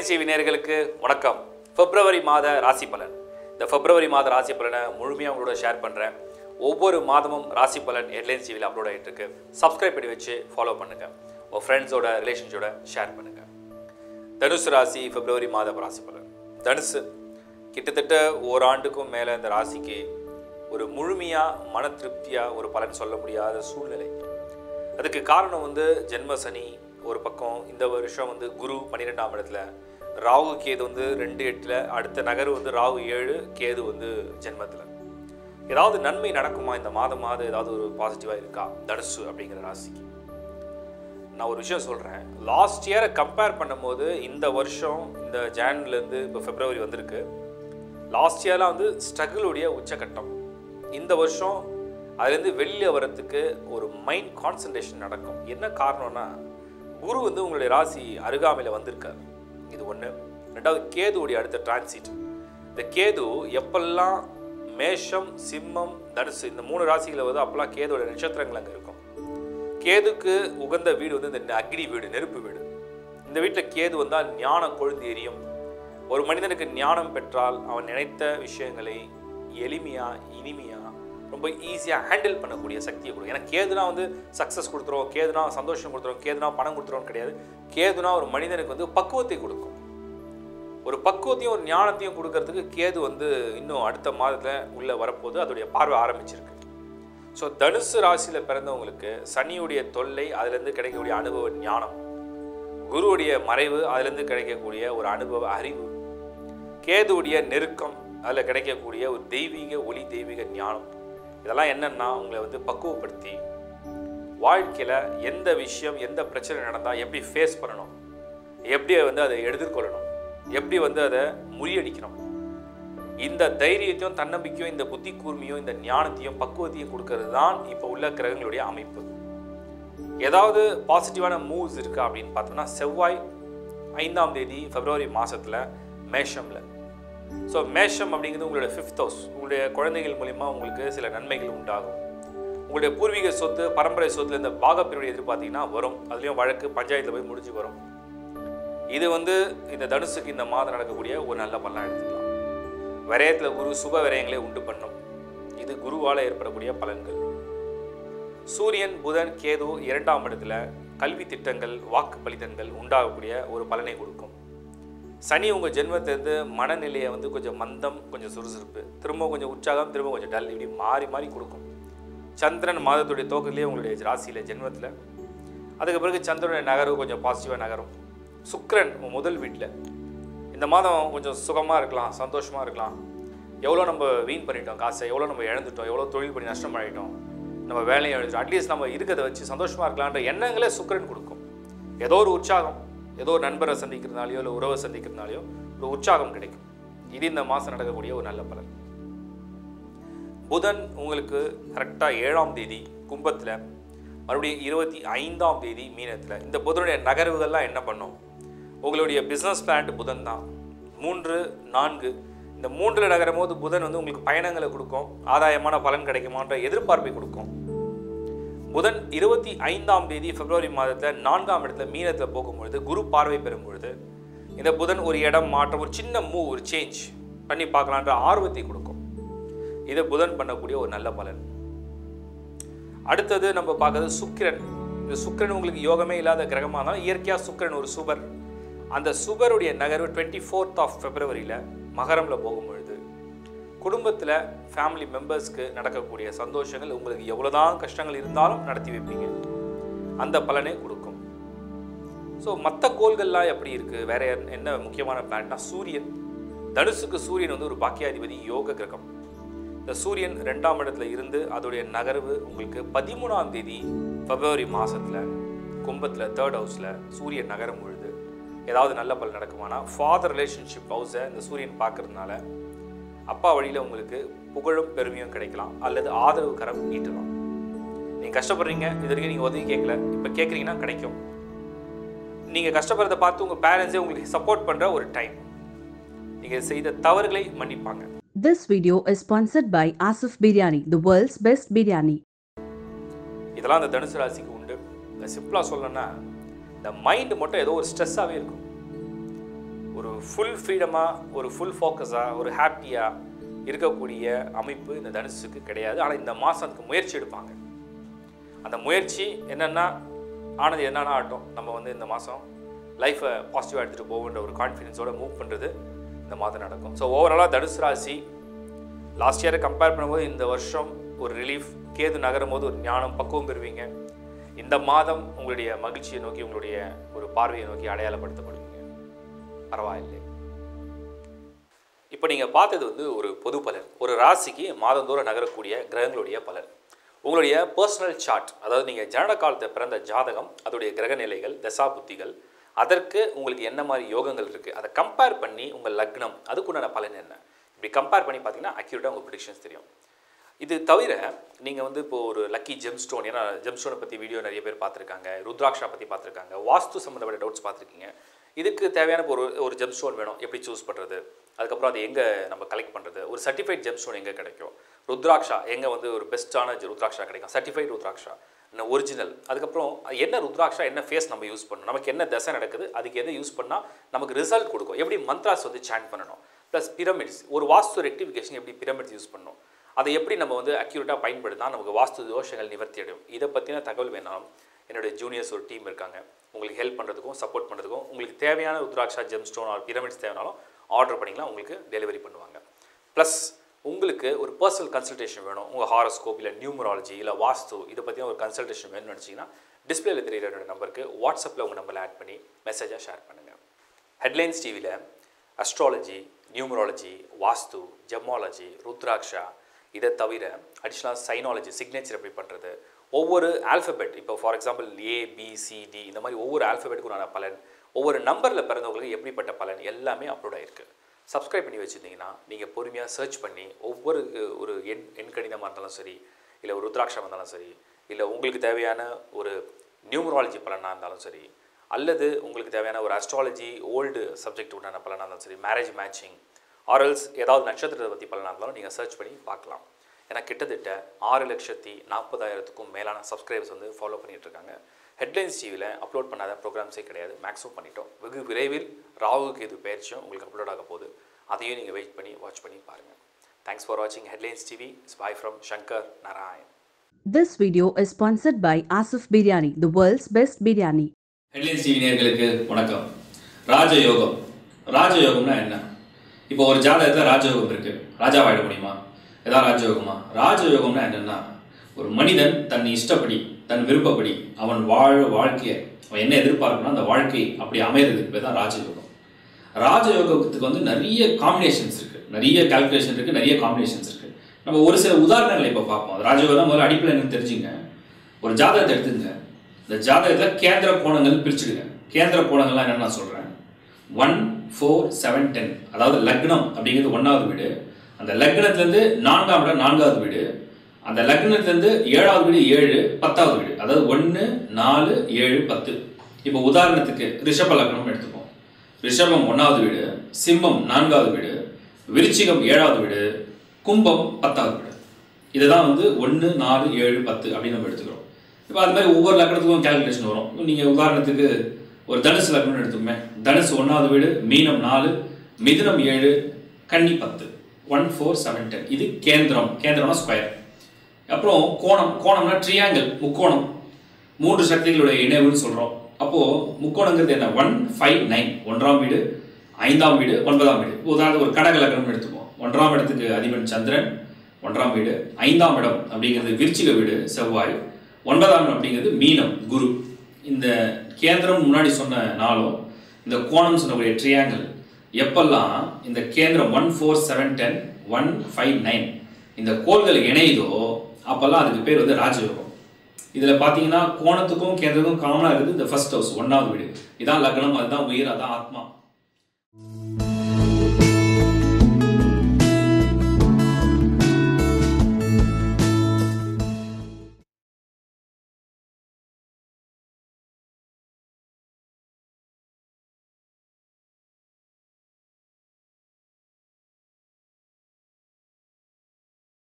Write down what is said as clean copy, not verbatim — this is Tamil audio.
ஹெட்லைன்ஸ் டிவி நேயர்களுக்கு வணக்கம். பிப்ரவரி மாத ராசி பலன். இந்த பிப்ரவரி மாத ராசி பலனை முழுமையாக உங்களோட ஷேர் பண்ணுறேன். ஒவ்வொரு மாதமும் ராசி பலன் ஹெட்லைன்ஸ் டிவியில் அப்லோட் ஆகிட்டு இருக்கு. சப்ஸ்கிரைப் பண்ணி வச்சு ஃபாலோ பண்ணுங்கள். உங்கள் ஃப்ரெண்ட்ஸோட ரிலேஷன்ஸோட ஷேர் பண்ணுங்கள். தனுசு ராசி பிப்ரவரி மாத ராசி பலன். தனுசு கிட்டத்தட்ட ஓராண்டுக்கும் மேலே இந்த ராசிக்கு ஒரு முழுமையாக மன திருப்தியாக ஒரு பலன் சொல்ல முடியாத சூழ்நிலை. அதுக்கு காரணம் ஜென்ம சனி ஒரு பக்கம், இந்த வருஷம் குரு 12ஆம் இடத்துல, ராகு கேது 2-8, அடுத்த நகர் ராகு 7, கேது ஜென்மத்தில். ஏதாவது நன்மை நடக்குமா இந்த மாதம் ஏதாவது ஒரு பாசிட்டிவாக இருக்கா தனுசு அப்படிங்கிற ராசிக்கு? நான் ஒரு விஷயம் சொல்கிறேன். லாஸ்ட் இயரை கம்பேர் பண்ணும்போது இந்த வருஷம் இந்த ஜான்லேருந்து இப்போ பிப்ரவரி வந்திருக்கு. லாஸ்ட் இயர்லாம் ஸ்ட்ரகிளுடைய உச்சக்கட்டம். இந்த வருஷம் அதுலேருந்து வெளியே வரத்துக்கு ஒரு மைண்ட் கான்சன்ட்ரேஷன் நடக்கும். என்ன காரணம்னா, குரு உங்களுடைய ராசி அருகாமையில் வந்திருக்காரு. இது ஒன்று. ரெண்டாவது, கேதுவுடைய அடுத்த டிரான்சிட். இந்த கேது எப்பெல்லாம் மேஷம், சிம்மம், தனுசு இந்த 3 ராசிகளை அப்போல்லாம் கேதுவோட நட்சத்திரங்கள் அங்கே இருக்கும். கேதுக்கு உகந்த வீடு இந்த அக்னி வீடு, நெருப்பு வீடு. இந்த வீட்டில் கேது வந்தால் ஞானம் கொழுந்து எரியும். ஒரு மனிதனுக்கு ஞானம் பெற்றால் அவன் நினைத்த விஷயங்களை எளிமையாக, இனிமையாக, ரொம்ப ஈஸியாக ஹேண்டில் பண்ணக்கூடிய சக்தியை கொடுக்கும். ஏன்னா கேதுனா சக்ஸஸ் கொடுத்துரும், கேதுனா சந்தோஷம் கொடுத்துரும், கேதுனா பணம் கொடுத்துரும் கிடையாது. கேதுனா ஒரு மனிதனுக்கு பக்குவத்தை கொடுக்கும். ஒரு பக்குவத்தையும் ஒரு ஞானத்தையும் கொடுக்கறதுக்கு கேது இன்னும் அடுத்த மாதத்தில் உள்ளே வரப்போது அதோடைய பார்வை ஆரம்பிச்சிருக்கு. ஸோ தனுசு ராசியில் பிறந்தவங்களுக்கு சனியுடைய தொல்லை, அதுலேருந்து கிடைக்கக்கூடிய அனுபவ ஞானம், குருவுடைய மறைவு, அதுலேருந்து கிடைக்கக்கூடிய ஒரு அனுபவ அறிவு, கேதுவுடைய நெருக்கம், அதில் கிடைக்கக்கூடிய ஒரு தெய்வீக ஒளி, தெய்வீக ஞானம், இதெல்லாம் என்னென்னா உங்களை பக்குவப்படுத்தி வாழ்க்கையில் எந்த விஷயம், எந்த பிரச்சனை நடந்தால் எப்படி ஃபேஸ் பண்ணணும், எப்படி அதை எதிர்கொள்ளணும், எப்படி அதை முறியடிக்கணும், இந்த தைரியத்தையும் தன்னம்பிக்கையும் இந்த புத்தி கூர்மையும் இந்த ஞானத்தையும் பக்குவத்தையும் கொடுக்கறது தான் இப்போ உள்ள கிரகங்களுடைய அமைப்பு. ஏதாவது பாசிட்டிவான மூவ்ஸ் இருக்கா அப்படின்னு பார்த்தோம்னா, செவ்வாய் 5ஆம் தேதி பிப்ரவரி மாதத்தில் மேஷமில். ஸோ மேஷம் அப்படிங்கிறது உங்களுடைய 5th ஹவுஸ். உங்களுடைய குழந்தைகள் மூலிமா உங்களுக்கு சில நன்மைகள் உண்டாகும். உங்களுடைய பூர்வீக சொத்து, பரம்பரை சொத்துல இந்த பாகப்பிரிவுடைய எதிர்பார்த்தீங்கன்னா வரும். அதுலேயும் வழக்கு பஞ்சாயத்தில் போய் முடிஞ்சு வரும். இது இந்த தனுசுக்கு இந்த மாதம் நடக்கக்கூடிய ஒரு நல்ல பலனாக எடுத்துக்கலாம். விரயத்தில் குரு சுப விரயங்களை உண்டு பண்ணும். இது குருவால் ஏற்படக்கூடிய பலன்கள். சூரியன், புதன், கேது 2ஆம் இடத்துல கல்வி திட்டங்கள், வாக்கு பலிதங்கள் உண்டாகக்கூடிய ஒரு பலனை கொடுக்கும். சனி உங்கள் ஜென்மத்திலேருந்து மனநிலையை கொஞ்சம் மந்தம், கொஞ்சம் சுறுசுறுப்பு, திரும்ப கொஞ்சம் உற்சாகம், திரும்ப கொஞ்சம் டல், இப்படி மாறி மாறி கொடுக்கும். சந்திரன் மாதத்துடைய துவக்கத்திலேயே உங்களுடைய ராசியில் ஜென்மத்தில். அதுக்கு பிறகு சந்திரனுடைய நகர்வு கொஞ்சம் பாசிட்டிவாக நகரும். சுக்கிரன் முதல் வீட்டில். இந்த மாதம் கொஞ்சம் சுகமாக இருக்கலாம், சந்தோஷமாக இருக்கலாம். எவ்வளோ நம்ம வீண் பண்ணிட்டோம் காசை, எவ்வளோ நம்ம இழந்துட்டோம், எவ்வளோ தொழில் பண்ணி நஷ்டம் பண்ணிட்டோம், நம்ம வேலையை எழுதிட்டோம், அட்லீஸ்ட் நம்ம இருக்கிறத வச்சு சந்தோஷமாக இருக்கலான்ற எண்ணங்களே சுக்கிரன் கொடுக்கும். ஏதோ ஒரு உற்சாகம், ஏதோ ஒரு நண்பரை சந்திக்கிறதுனாலையோ இல்லை உறவை சந்திக்கிறதுனாலையோ ஒரு உற்சாகம் கிடைக்கும். இது இந்த மாதம் நடக்கக்கூடிய ஒரு நல்ல பலன். புதன் உங்களுக்கு கரெக்டாக 7ஆம் தேதி கும்பத்தில், மறுபடியும் 25ஆம் தேதி மீனத்தில். இந்த புதனுடைய நகர்வுகள்லாம் என்ன பண்ணும்? உங்களுடைய பிஸ்னஸ் பிளான்ட் புதன் தான். 3, 4 இந்த 3 நகரும் போது புதன் உங்களுக்கு பயணங்களை கொடுக்கும், ஆதாயமான பலன் கிடைக்குமான்ற எதிர்பார்ப்பை கொடுக்கும். புதன் 25ஆம் தேதி பிப்ரவரி மாதத்தில் 4ஆம் இடத்துல மீனத்தில் போகும்பொழுது, குரு பார்வை பெறும் பொழுது, இந்த புதன் ஒரு இடம் மாற்றம், ஒரு சின்ன மூவ், ஒரு சேஞ்ச் பண்ணி பார்க்கலான்ற ஆர்வத்தை கொடுக்கும். இது புதன் பண்ணக்கூடிய ஒரு நல்ல பலன். அடுத்தது நம்ம பார்க்கறது சுக்கிரன். இந்த சுக்கிரன் உங்களுக்கு யோகமே இல்லாத கிரகமாக இருந்தாலும் இயற்கையாக சுக்கிரன் ஒரு சுபர். அந்த சுபருடைய நகர்வு 24th ஆஃப் பிப்ரவரியில் மகரமில் போகும்பொழுது குடும்பத்தில் ஃபேமிலி மெம்பர்ஸ்க்கு நடக்கக்கூடிய சந்தோஷங்கள், உங்களுக்கு எவ்வளோதான் கஷ்டங்கள் இருந்தாலும் நடத்தி வைப்பீங்க, அந்த பலனை கொடுக்கும். ஸோ மற்ற கோள்கள்லாம் எப்படி இருக்குது? வேற என்ன முக்கியமான பிளானட்னா சூரியன். தனுசுக்கு சூரியன் ஒரு பாக்கியாதிபதி, யோக கிரகம். இந்த சூரியன் 2ஆம் இடத்துல இருந்து அதோடைய நகர்வு உங்களுக்கு 13ஆம் தேதி பிப்ரவரி மாதத்தில் கும்பத்தில் 3rd ஹவுஸில் சூரியன் நகரும் பொழுது ஏதாவது நல்ல பலன் நடக்குமானா, ஃபாதர் ரிலேஷன்ஷிப் ஹவுஸை இந்த சூரியன் பார்க்கறதுனால அப்பா வழியில் உங்களுக்கு புகழும் பெருமையும் கிடைக்கலாம், அல்லது ஆதரவு கரம் நீட்டலாம். நீங்கள் கஷ்டப்படுறீங்க, இது வரைக்கும் நீங்கள் உதவி கேட்கல, இப்போ கேட்குறீங்கன்னா கிடைக்கும். நீங்கள் கஷ்டப்படுறதை பார்த்து உங்கள் பேரண்ட்ஸே உங்களுக்கு சப்போர்ட் பண்ணுற ஒரு டைம். நீங்கள் செய்த தவறுகளை மன்னிப்பாங்க. This video is sponsored by Asif Biryani, the world's best biryani. இதெல்லாம் அந்த தனுசு ராசிக்கு உண்டு. சிம்பிளாக சொல்லணும்னா, இந்த மைண்டு மட்டும் ஏதோ ஒரு ஸ்ட்ரெஸ்ஸாகவே இருக்கும். ஒரு ஃபுல் ஃப்ரீடமாக, ஒரு ஃபுல் ஃபோக்கஸாக, ஒரு ஹாப்பியாக இருக்கக்கூடிய அமைப்பு இந்த தனுசுக்கு கிடையாது. ஆனால் இந்த மாதம் அதுக்கு முயற்சி எடுப்பாங்க. அந்த முயற்சி என்னென்னா ஆனது என்னென்னா ஆகட்டும், நம்ம வந்து இந்த மாதம் லைஃப்பை பாசிட்டிவாக எடுத்துகிட்டு போகுன்ற ஒரு கான்ஃபிடென்ஸோடு மூவ் பண்ணுறது இந்த மாதம் நடக்கும். ஸோ ஓவராலாக தனுசு ராசி லாஸ்ட் இயரை கம்பேர் பண்ணும்போது இந்த வருஷம் ஒரு ரிலீஃப், கேது நகரும் போது ஒரு ஞானம், பக்குவம் பெறுவீங்க. இந்த மாதம் உங்களுடைய மகிழ்ச்சியை நோக்கி, உங்களுடைய ஒரு பார்வையை நோக்கி அடையாளப்படுத்தப்படுவீங்க. பரவாயில்லை. இப்போ நீங்கள் பார்த்தது வந்து ஒரு பொது பலன், ஒரு ராசிக்கு மாதந்தோறும் நகரக்கூடிய கிரகங்களுடைய பலன். உங்களுடைய பர்சனல் சார்ட், அதாவது நீங்கள் ஜனன காலத்தை பிறந்த ஜாதகம், அதோடைய கிரக நிலைகள், தசா புத்திகள், அதற்கு உங்களுக்கு என்ன மாதிரி யோகங்கள் இருக்குது, அதை கம்பேர் பண்ணி உங்கள் லக்னம் அதுக்குண்டான பலன் என்ன, இப்படி கம்பேர் பண்ணி பார்த்தீங்கன்னா அக்யூரேட்டாக உங்கள் ப்ரிடிக்ஷன்ஸ் தெரியும். இது தவிர நீங்கள் வந்து இப்போது ஒரு லக்கி ஜெம் ஸ்டோன், ஏன்னா ஜெம் ஸ்டோனை பற்றி வீடியோ நிறைய பேர் பார்த்துருக்காங்க, ருத்ராட்சா பற்றி பார்த்துருக்காங்க, வாஸ்து சம்மந்தப்பட்ட டவுட்ஸ் பார்த்துருக்கீங்க. இதுக்கு தேவையான ஒரு ஜெம் ஸ்டோன் வேணும், எப்படி சூஸ் பண்ணுறது, அதுக்கப்புறம் அது எங்கே நம்ம கலெக்ட் பண்ணுறது, ஒரு சர்டிஃபைட் ஜெம் ஸ்டோன் எங்கே கிடைக்கும், ருத்ராட்சா எங்கே வந்து ஒரு பெஸ்ட்டான ருத்ராட்சா கிடைக்கும், சர்டிஃபைட் ருத்ராட்சா என்ன ஒரிஜினல், அதுக்கப்புறம் என்ன ருத்ராட்சா என்ன ஃபேஸ் நம்ம யூஸ் பண்ணணும், நமக்கு என்ன தசை நடக்குது, அதுக்கு எதை யூஸ் பண்ணால் நமக்கு ரிசல்ட் கொடுக்கும், எப்படி மந்த்ராஸ் வந்து சாண்ட் பண்ணணும், ப்ளஸ் பிரமிட்ஸ், ஒரு வாஸ்து ரெக்டிஃபிகேஷன் எப்படி பிரமிட்ஸ் யூஸ் பண்ணணும், அதை எப்படி நம்ம வந்து அக்யூரேட்டாக பயன்படுத்தினா நமக்கு வாஸ்து தோஷங்கள் நிவர்த்தி அடையும். இதை பற்றின தகவல் வேணாலும் என்னுடைய ஜூனியர்ஸ் ஒரு டீம் இருக்காங்க, உங்களுக்கு ஹெல்ப் பண்ணுறதுக்கும் சப்போர்ட் பண்ணுறதுக்கும். உங்களுக்கு தேவையான rudraksha gem stone or pyramids தேவைனாலும் ஆர்டர் பண்ணிக்கலாம், உங்களுக்கு டெலிவரி பண்ணுவாங்க. ப்ளஸ் உங்களுக்கு ஒரு பர்சனல் கன்சல்டேஷன் வேணும், உங்கள் ஹாரோஸ்கோப் இல்லை நியூமராலஜி இல்லை வாஸ்து இதை பற்றின ஒரு கன்சல்டேஷன் வேணும்னு நினச்சிங்கன்னா டிஸ்பிளேல தெரியுற என்னோட நம்பருக்கு வாட்ஸ்அப்பில் உங்கள் நம்பரில் ஆட் பண்ணி மெசேஜாக ஷேர் பண்ணுங்கள். ஹெட்லைன்ஸ் டிவியில் astrology, numerology, vastu, gemology, rudraksha, இதை தவிர அடிஷ்னலாக சைனாலஜி, சிக்னேச்சர் எப்படி பண்ணுறது, ஒவ்வொரு ஆல்ஃபபெட், இப்போ ஃபார் எக்ஸாம்பிள் ABCD இந்த மாதிரி ஒவ்வொரு ஆல்ஃபபெட்டுக்குண்டான பலன், ஒவ்வொரு நம்பரில் பிறந்தவங்களுக்கு எப்படிப்பட்ட பலன் எல்லாமே அப்லோட் ஆகிருக்கு. சப்ஸ்கிரைப் பண்ணி வச்சுருந்தீங்கன்னா நீங்கள் பொறுமையாக சர்ச் பண்ணி ஒவ்வொரு ஒரு எண்கணிதமாக இருந்தாலும் சரி, இல்லை ஒரு ருத்ராட்சமாக இருந்தாலும் சரி, இல்லை உங்களுக்கு தேவையான ஒரு நியூமராலஜி பலனாக இருந்தாலும் சரி, அல்லது உங்களுக்கு தேவையான ஒரு அஸ்ட்ராலஜி ஓல்டு சப்ஜெக்ட் உண்டான பலனாக இருந்தாலும் சரி, மேரேஜ் மேட்சிங் ஆர்எல்ஸ் ஏதாவது நட்சத்திரத்தை பற்றி பலனாக இருந்தாலும் நீங்கள் சர்ச் பண்ணி பார்க்கலாம். ஏன்னா கிட்டத்தட்ட 6,40,000க்கும் மேலான சப்ஸ்கிரைபர்ஸ் வந்து ஃபாலோ பண்ணிகிட்டு இருக்காங்க. ஹெட்லைன்ஸ் டிவியில் அப்லோட் பண்ணாத ப்ரோக்ராம்ஸே கிடையாது, மேக்ஸிமம் பண்ணிட்டோம். வெகு விரைவில் ராகு கேது பயிற்சியும் உங்களுக்கு அப்லோட் ஆக போகுது, அதையும் நீங்கள் வெயிட் பண்ணி வாட்ச் பண்ணி பாருங்கள். தேங்க்ஸ் ஃபார் வாட்சிங் headlines TV. It's bye from Shankar Narayan. This video is sponsored by Asif Biryani, the world's best biryani. Headlines TV நேயர்களுக்கு வணக்கம். ராஜயோகம். ராஜயோகம்னா என்ன? இப்போ ஒரு ஜாதகத்தில் ராஜயோகம் இருக்குது, ராஜாவாயிட முடியுமா? ஏதாவது ராஜயோகமா? ராஜயோகம்னா என்னென்னா, ஒரு மனிதன் தன் இஷ்டப்படி, தன் விருப்பப்படி அவன் வாழ்க்கையை அவன் என்ன எதிர்பார்க்கணும் அந்த வாழ்க்கை அப்படி அமைகிறதுக்கு பேர் தான் ராஜயோகம். ராஜயோகத்துக்கு வந்து நிறைய காம்பினேஷன்ஸ் இருக்குது, நிறைய கால்குலேஷன் இருக்குது, நிறைய காம்பினேஷன்ஸ் இருக்குது. நம்ம ஒரு சில உதாரணங்களை இப்போ பார்ப்போம். ராஜயோகம் தான் முதல்ல அடிப்படையில் எனக்கு தெரிஞ்சுங்க. ஒரு ஜாதகத்தை எடுத்துங்க, இந்த ஜாதகத்தில் கேந்திர கோணங்கள் பிரிச்சுடுங்க. கேந்திர கோணங்கள்லாம் என்னென்னு நான் சொல்கிறேன். 1, 4, 7, 10, அதாவது லக்னம் அப்படிங்கிறது 1வது வீடு, அந்த லக்னத்துலேருந்து 4ஆம் இடம் 4வது வீடு, அந்த லக்னத்துலேருந்து 7வது வீடு 7, 10வது வீடு, அதாவது 1, 4, 7, 10. இப்போ உதாரணத்துக்கு ரிஷப லக்னம் எடுத்துப்போம். ரிஷபம் 1வது வீடு, சிம்மம் 4வது வீடு, விருச்சிகம் 7வது வீடு, கும்பம் 10வது வீடு. இதுதான் வந்து 1, 4, 7, 10 அப்படின்னு நம்ம எடுத்துக்கிறோம். இப்போ அது மாதிரி ஒவ்வொரு லக்னத்துக்கும் கேல்குலேஷன் வரும். நீங்கள் உதாரணத்துக்கு ஒரு தனுசு லக்னம்னு எடுத்துக்கோமே. தனுசு 1வது வீடு, மீனம் 4, மிதுனம் 7, கன்னி 10. 1, 4, 7, 10. இது கேந்திரம். கேந்திரம்னா ஸ்கொயர். அப்புறம் கோணம். கோணம்னா ட்ரியாங்கிள், முக்கோணம். 3 சக்திகளுடைய இணைவுன்னு சொல்கிறோம். அப்போது முக்கோணங்கிறது என்ன? 1, 5, 9. 1ஆம் வீடு, 5ஆம் வீடு, 9ஆம் வீடு. உதாரணத்துக்கு ஒரு கடக லக்னம்னு எடுத்துப்போம். 1ஆம் இடத்துக்கு அதிபன் சந்திரன், 1ஆம் வீடு. 5ஆம் இடம் அப்படிங்கிறது விருச்சிக வீடு, செவ்வாய். 9ஆம் இடம் அப்படிங்கிறது மீனம், குரு. இந்த கேந்திரம் முன்னாடி சொன்ன நாளும் இந்த கோணம் சொன்னக்கூடிய ட்ரியாங்கிள் எப்பெல்லாம் இந்த கேந்திரம் 1, 4, 7, 10, 1, 5, 9 இந்த கோள்கள் இணையுதோ அப்போல்லாம் அதுக்கு பேர் வந்து ராஜயோகம். இதில் பார்த்தீங்கன்னா கோணத்துக்கும் கேந்திரத்துக்கும் காமனாக இருக்குது இந்த ஃபர்ஸ்ட் ஹவுஸ், 1வது வீடு. இதான் லக்னம், அதுதான் உயிர், அதான் ஆத்மா.